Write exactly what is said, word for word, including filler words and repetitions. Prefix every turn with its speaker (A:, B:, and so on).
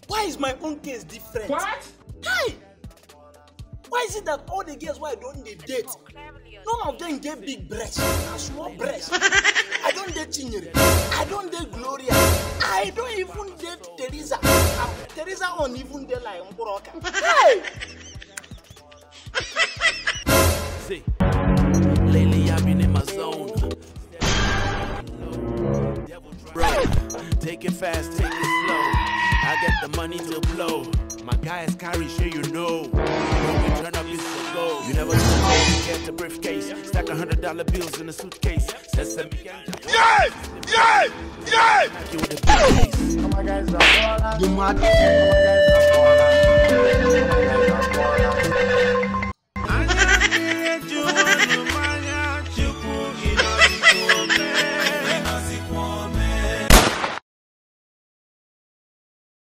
A: Why is my own case different?
B: What?
A: Hi! Why is it that all the girls why I don't they date? None of them get big breasts and small breasts. I don't date Chinyere. I don't date Gloria. I don't even date Teresa. Uh, Teresa on even date like Mboroka. Hey!
C: See, lately I've been in my zone. Bro, take it fast, take it slow. I get the money to blow. My guys carry, sure you know. When we turn up, it's a go. You never know you get the briefcase. Stack a hundred dollar bills in a suitcase.
D: Yeah! Yeah! Yeah!
C: You with the briefcase.
B: Come on, guys.